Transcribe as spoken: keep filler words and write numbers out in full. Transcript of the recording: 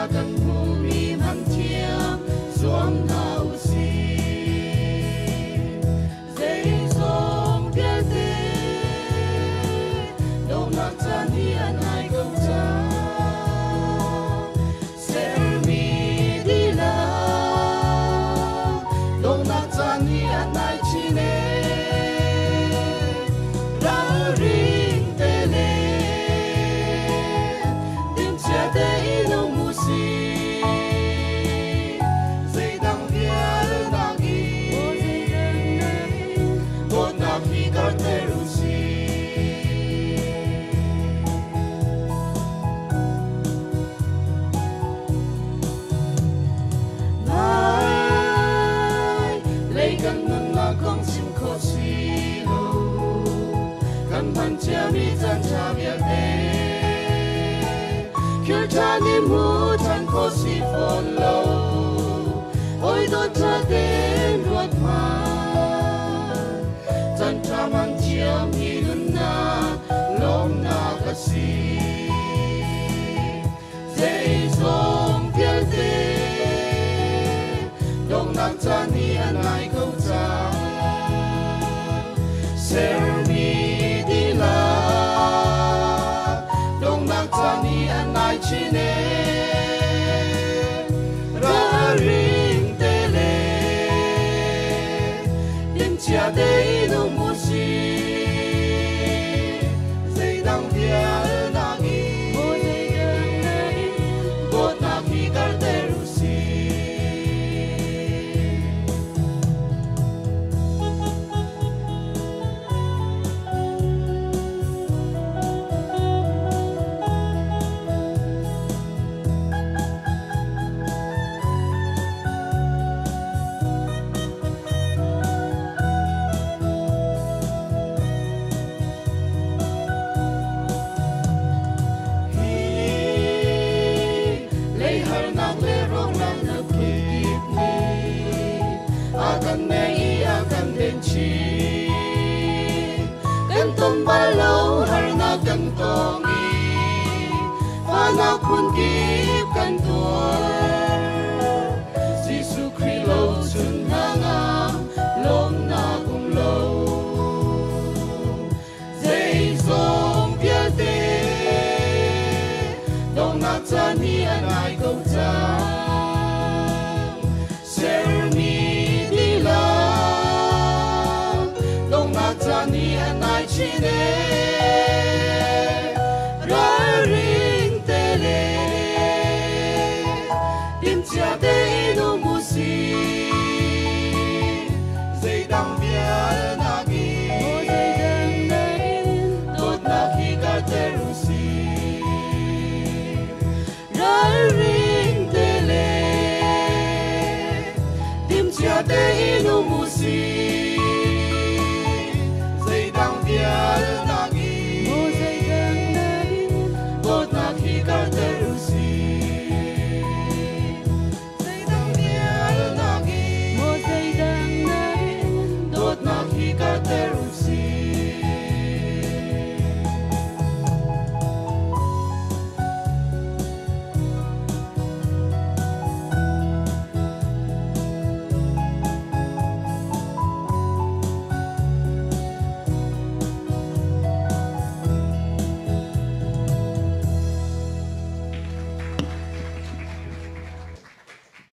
kan humi man thiam zuam nau si dây sông kia te đâu nak chan hi anai câu cha ser mi đi la đâu nak chan hi anai chi ne ra ring te le tim chia te ino mu si dây dang vial na gi bot na fi kar te ru si con sim khó suy lu căn bản chia mi chân cha việc thế khi cha niệm hu chân khó suy phồn lâu ôi đôi cha đến ruột mà chân cha mang chia mi lưng na lom na cả si dây sông phía tây đông nam chân hi anai câu cha ser mi đi la đông nak tani anai chi ne ra ring te le tim chia te no mu si dây dang vial na gi bot na fi kar te ru si akan nei akan den chi kan tom balo har na kan tongi ana kun kip kan tuar Giêsu Christ lo chun hanga lom na kum lo dây sông phía te đông na chan hi anai câu cha ser mi ni anai chi ne ra ring te le tim chia te no mu si dây dang vial na gi dot na khi ka te ru si ra ring te le tim chia te no mu si